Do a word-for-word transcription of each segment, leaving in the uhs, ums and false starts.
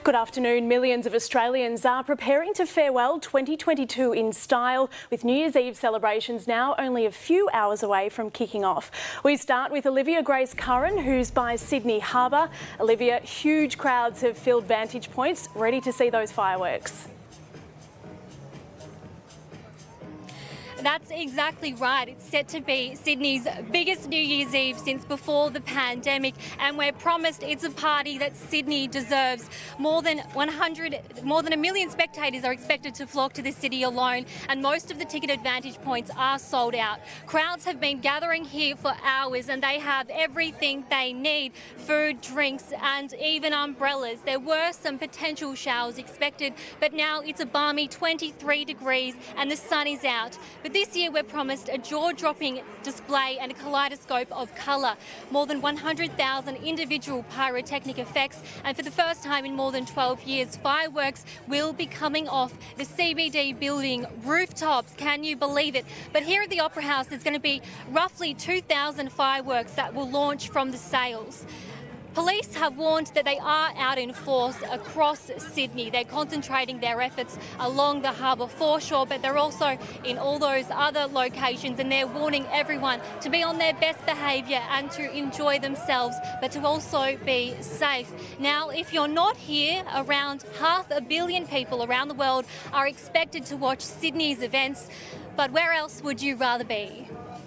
Good afternoon. Millions of Australians are preparing to farewell twenty twenty-two in style, with New Year's Eve celebrations now only a few hours away from kicking off. We start with Olivia Grace Curran, who's by Sydney Harbour. Olivia, huge crowds have filled vantage points, ready to see those fireworks. That's exactly right. It's set to be Sydney's biggest New Year's Eve since before the pandemic, and we're promised it's a party that Sydney deserves. More than one hundred, more than a million spectators are expected to flock to the city alone, and most of the ticketed vantage points are sold out. Crowds have been gathering here for hours, and they have everything they need: food, drinks, and even umbrellas. There were some potential showers expected, but now it's a balmy twenty-three degrees and the sun is out. But this year we're promised a jaw-dropping display and a kaleidoscope of colour. More than one hundred thousand individual pyrotechnic effects, and for the first time in more than twelve years, fireworks will be coming off the C B D building rooftops. Can you believe it? But here at the Opera House there's going to be roughly two thousand fireworks that will launch from the sails. Police have warned that they are out in force across Sydney. They're concentrating their efforts along the harbour foreshore, but they're also in all those other locations, and they're warning everyone to be on their best behaviour and to enjoy themselves, but to also be safe. Now, if you're not here, around half a billion people around the world are expected to watch Sydney's events, but where else would you rather be?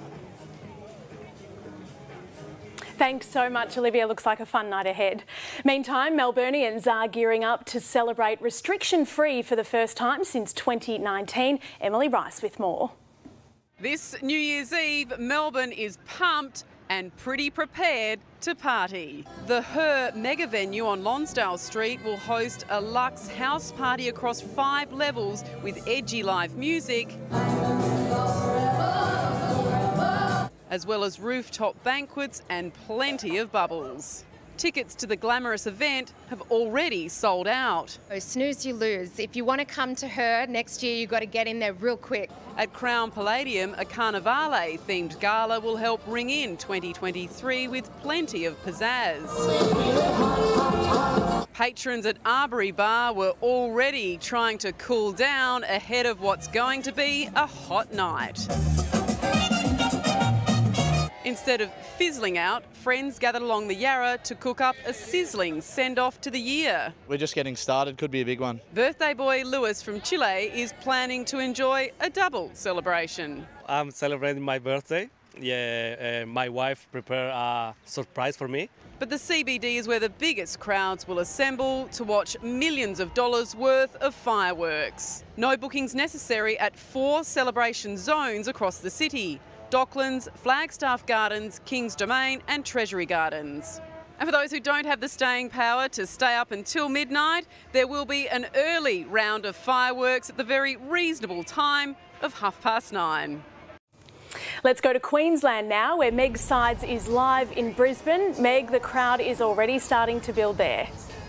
Thanks so much, Olivia. Looks like a fun night ahead. Meantime, Melburnians are gearing up to celebrate restriction-free for the first time since twenty nineteen. Emily Rice with more. This New Year's Eve, Melbourne is pumped and pretty prepared to party. The Her mega venue on Lonsdale Street will host a luxe house party across five levels with edgy live music, as well as rooftop banquets and plenty of bubbles. Tickets to the glamorous event have already sold out. Oh, snooze you lose. If you want to come to Her next year, you've got to get in there real quick. At Crown Palladium, a Carnivale-themed gala will help ring in twenty twenty-three with plenty of pizzazz. Patrons at Arbory Bar were already trying to cool down ahead of what's going to be a hot night. Instead of fizzling out, friends gathered along the Yarra to cook up a sizzling send-off to the year. We're just getting started, could be a big one. Birthday boy Lewis from Chile is planning to enjoy a double celebration. I'm celebrating my birthday. Yeah, uh, my wife prepared a surprise for me. But the C B D is where the biggest crowds will assemble to watch millions of dollars worth of fireworks. No bookings necessary at four celebration zones across the city: Docklands, Flagstaff Gardens, King's Domain and Treasury Gardens. And for those who don't have the staying power to stay up until midnight, there will be an early round of fireworks at the very reasonable time of half past nine. Let's go to Queensland now, where Meg Sides is live in Brisbane. Meg, the crowd is already starting to build there.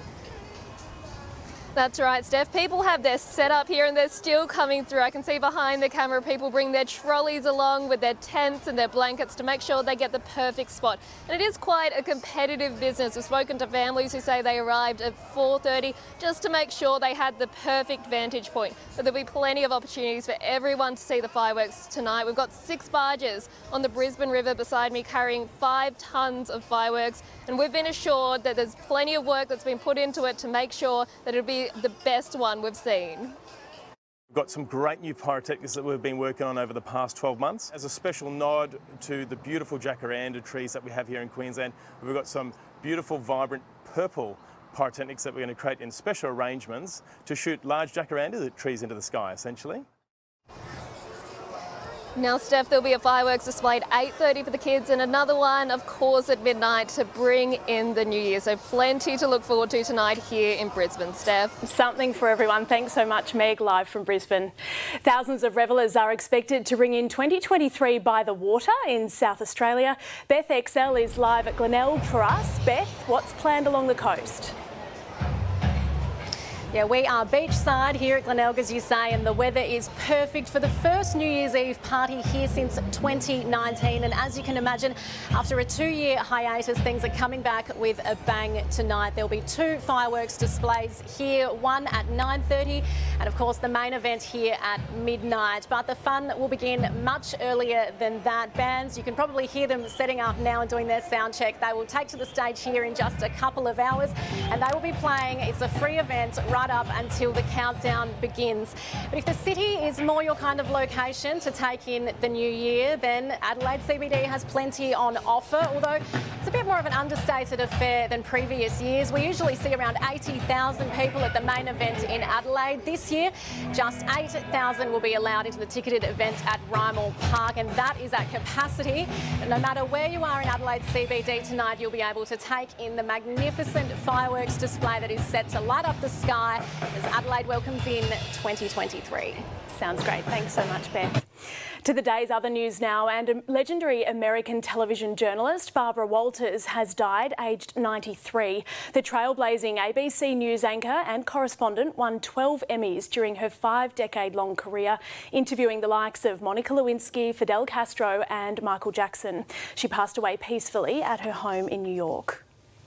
That's right, Steph. People have their setup here and they're still coming through. I can see behind the camera people bring their trolleys along with their tents and their blankets to make sure they get the perfect spot. And it is quite a competitive business. We've spoken to families who say they arrived at four thirty just to make sure they had the perfect vantage point. But there'll be plenty of opportunities for everyone to see the fireworks tonight. We've got six barges on the Brisbane River beside me carrying five tonnes of fireworks, and we've been assured that there's plenty of work that's been put into it to make sure that it'll be the best one we've seen. We've got some great new pyrotechnics that we've been working on over the past twelve months. As a special nod to the beautiful jacaranda trees that we have here in Queensland, we've got some beautiful, vibrant purple pyrotechnics that we're going to create in special arrangements to shoot large jacaranda trees into the sky, essentially. Now, Steph, there'll be a fireworks display at eight thirty for the kids and another one, of course, at midnight to bring in the new year. So plenty to look forward to tonight here in Brisbane, Steph. Something for everyone. Thanks so much, Meg, live from Brisbane. Thousands of revellers are expected to ring in twenty twenty-three by the water in South Australia. Beth X L is live at Glenelg for us. Beth, what's planned along the coast? Yeah, we are beachside here at Glenelg, as you say, and the weather is perfect for the first New Year's Eve party here since twenty nineteen. And as you can imagine, after a two-year hiatus, things are coming back with a bang tonight. There'll be two fireworks displays here, one at nine thirty, and of course the main event here at midnight. But the fun will begin much earlier than that. Bands, you can probably hear them setting up now and doing their sound check. They will take to the stage here in just a couple of hours, and they will be playing. It's a free event right up until the countdown begins. But if the city is more your kind of location to take in the new year, then Adelaide C B D has plenty on offer, although it's a bit more of an understated affair than previous years. We usually see around eighty thousand people at the main event in Adelaide. This year, just eight thousand will be allowed into the ticketed event at Rymall Park, and that is at capacity. And no matter where you are in Adelaide C B D tonight, you'll be able to take in the magnificent fireworks display that is set to light up the sky as Adelaide welcomes in twenty twenty-three. Sounds great. Thanks so much, Beth. To the day's other news now, and legendary American television journalist Barbara Walters has died, aged ninety-three. The trailblazing A B C News anchor and correspondent won twelve Emmys during her five-decade-long career, interviewing the likes of Monica Lewinsky, Fidel Castro and Michael Jackson. She passed away peacefully at her home in New York.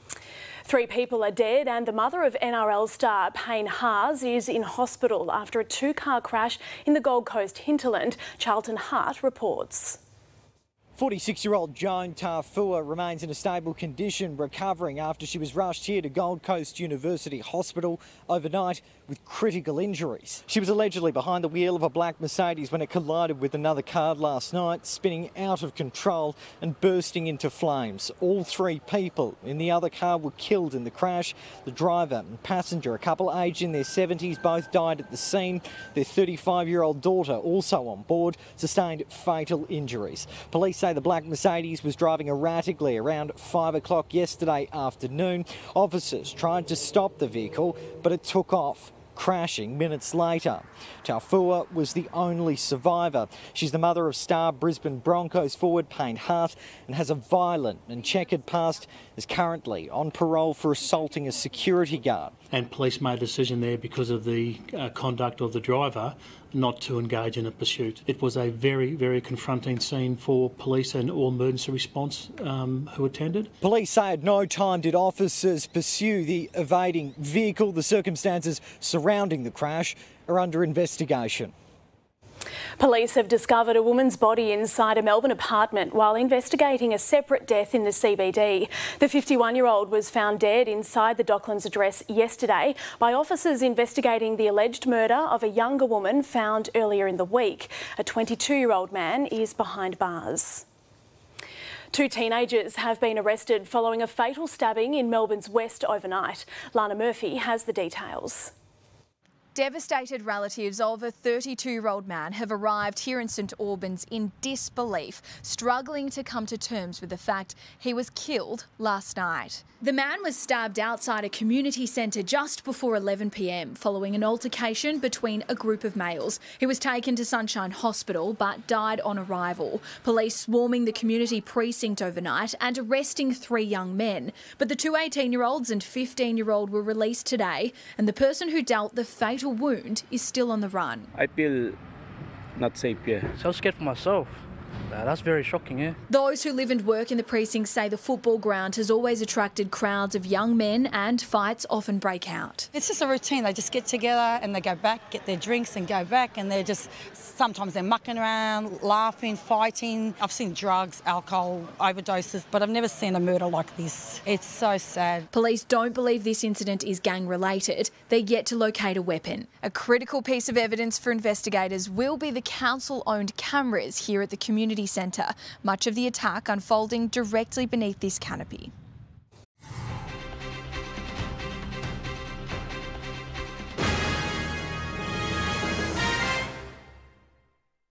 Three people are dead and the mother of N R L star Payne Haas is in hospital after a two-car crash in the Gold Coast hinterland. Charlton Hart reports. forty-six-year-old Joan Tafua remains in a stable condition, recovering after she was rushed here to Gold Coast University Hospital overnight with critical injuries. She was allegedly behind the wheel of a black Mercedes when it collided with another car last night, spinning out of control and bursting into flames. All three people in the other car were killed in the crash. The driver and passenger, a couple aged in their seventies, both died at the scene. Their thirty-five-year-old daughter, also on board, sustained fatal injuries. Police say the black Mercedes was driving erratically around five o'clock yesterday afternoon. Officers tried to stop the vehicle, but it took off, crashing minutes later. Tafua was the only survivor. She's the mother of star Brisbane Broncos forward Payne Haas and has a violent and checkered past, is currently on parole for assaulting a security guard. And police made a decision there because of the uh, conduct of the driver not to engage in a pursuit. It was a very, very confronting scene for police and all emergency response um, who attended. Police say at no time did officers pursue the evading vehicle. The circumstances surrounding the crash are under investigation. Police have discovered a woman's body inside a Melbourne apartment while investigating a separate death in the C B D. The fifty-one-year-old was found dead inside the Docklands address yesterday by officers investigating the alleged murder of a younger woman found earlier in the week. A twenty-two-year-old man is behind bars. Two teenagers have been arrested following a fatal stabbing in Melbourne's west overnight. Lana Murphy has the details. Devastated relatives of a thirty-two-year-old man have arrived here in St Albans in disbelief, struggling to come to terms with the fact he was killed last night. The man was stabbed outside a community centre just before eleven p m following an altercation between a group of males. He was taken to Sunshine Hospital but died on arrival. Police swarming the community precinct overnight and arresting three young men. But the two eighteen-year-olds and fifteen-year-old were released today, and the person who dealt the fatal wound is still on the run. I feel not safe here. So scared for myself. Uh, that's very shocking, yeah. Those who live and work in the precinct say the football ground has always attracted crowds of young men and fights often break out. It's just a routine. They just get together and they go back, get their drinks and go back, and they're just, sometimes they're mucking around, laughing, fighting. I've seen drugs, alcohol, overdoses, but I've never seen a murder like this. It's so sad. Police don't believe this incident is gang-related. They're yet to locate a weapon. A critical piece of evidence for investigators will be the council-owned cameras here at the community centre, much of the attack unfolding directly beneath this canopy.